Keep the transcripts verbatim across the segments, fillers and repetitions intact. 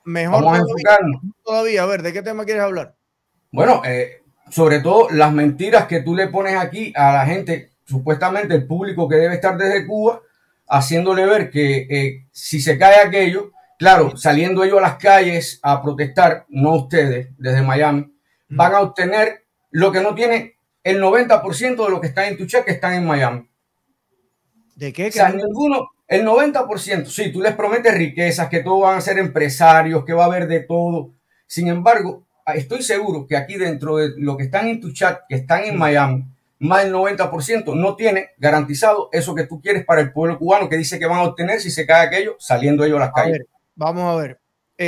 Mejor Vamos a todavía, enfocarnos. todavía. A ver, ¿de qué tema quieres hablar? Bueno, eh, sobre todo las mentiras que tú le pones aquí a la gente, supuestamente el público que debe estar desde Cuba, haciéndole ver que eh, si se cae aquello, claro, saliendo ellos a las calles a protestar, no ustedes desde Miami, van a obtener lo que no tiene el noventa por ciento de lo que están en tu cheque, están en Miami. ¿De qué? O sea, ninguno, el noventa por ciento, sí, tú les prometes riquezas, que todos van a ser empresarios, que va a haber de todo. Sin embargo, estoy seguro que aquí dentro de lo que están en tu chat, que están en Miami, más del noventa por ciento no tiene garantizado eso que tú quieres para el pueblo cubano, que dice que van a obtener si se cae aquello saliendo ellos a las calles. A ver, vamos a ver.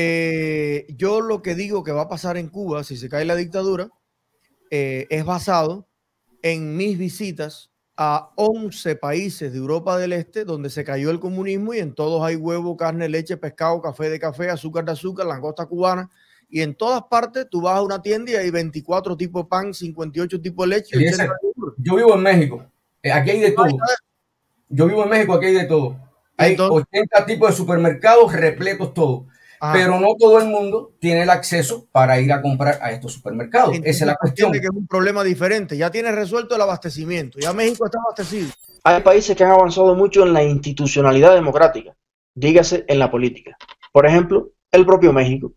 Eh, yo lo que digo que va a pasar en Cuba si se cae la dictadura eh, es basado en mis visitas a once países de Europa del Este donde se cayó el comunismo y en todos hay huevo, carne, leche, pescado, café de café, azúcar de azúcar, langosta cubana. Y en todas partes tú vas a una tienda y hay veinticuatro tipos de pan, cincuenta y ocho tipos de leche y ochenta de yogur. Yo vivo en México. Aquí hay de todo. Yo vivo en México, aquí hay de todo. Hay entonces, ochenta tipos de supermercados repletos todos. Ajá. Pero no todo el mundo tiene el acceso para ir a comprar a estos supermercados. Entonces, esa es la cuestión. Que es un problema diferente. Ya tienes resuelto el abastecimiento. Ya México está abastecido. Hay países que han avanzado mucho en la institucionalidad democrática, dígase en la política. Por ejemplo, el propio México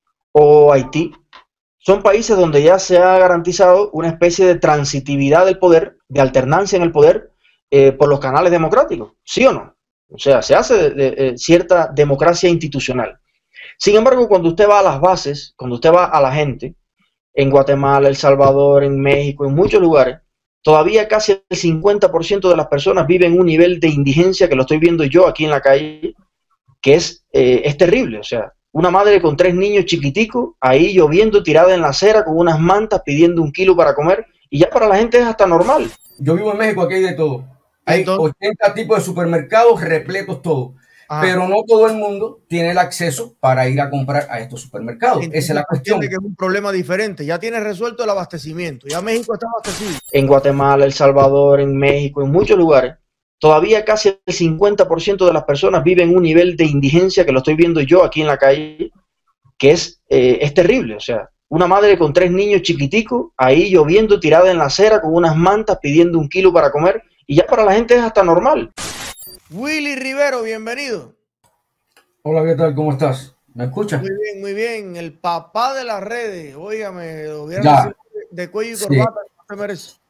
o Haití. Son países donde ya se ha garantizado una especie de transitividad del poder, de alternancia en el poder eh, por los canales democráticos, ¿sí o no? O sea, se hace de, de, de cierta democracia institucional. Sin embargo, cuando usted va a las bases, cuando usted va a la gente, en Guatemala, El Salvador, en México, en muchos lugares, todavía casi el cincuenta por ciento de las personas viven un nivel de indigencia, que lo estoy viendo yo aquí en la calle, que es, eh, es terrible. O sea, una madre con tres niños chiquiticos, ahí lloviendo, tirada en la acera, con unas mantas, pidiendo un kilo para comer, y ya para la gente es hasta normal. Yo vivo en México, aquí hay de todo. Hay Entonces, ochenta tipos de supermercados repletos todos. Ah. Pero no todo el mundo tiene el acceso para ir a comprar a estos supermercados. Entonces, esa es la cuestión. Que es un problema diferente. Ya tienes resuelto el abastecimiento. Ya México está abastecido. En Guatemala, El Salvador, en México, en muchos lugares, todavía casi el cincuenta por ciento de las personas viven un nivel de indigencia, que lo estoy viendo yo aquí en la calle, que es, eh, es terrible. O sea, una madre con tres niños chiquiticos, ahí lloviendo, tirada en la acera, con unas mantas, pidiendo un kilo para comer, y ya para la gente es hasta normal. Willy Rivero, bienvenido. Hola, ¿qué tal? ¿Cómo estás? ¿Me escuchas? Muy bien, muy bien. El papá de las redes. Óigame, lo hubieran de cuello y corbata, sí. No te merece.